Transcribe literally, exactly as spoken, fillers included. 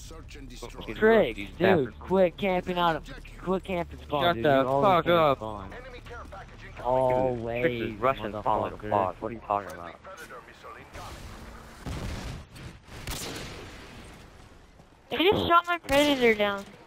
Trick, dude, quit camping out of, quit camping spawn, Shut dude. the You always fuck camp up. spawn. Trick Always, is Russian spawn like a motherfucker. boss. What are you talking about? I just shot my predator down.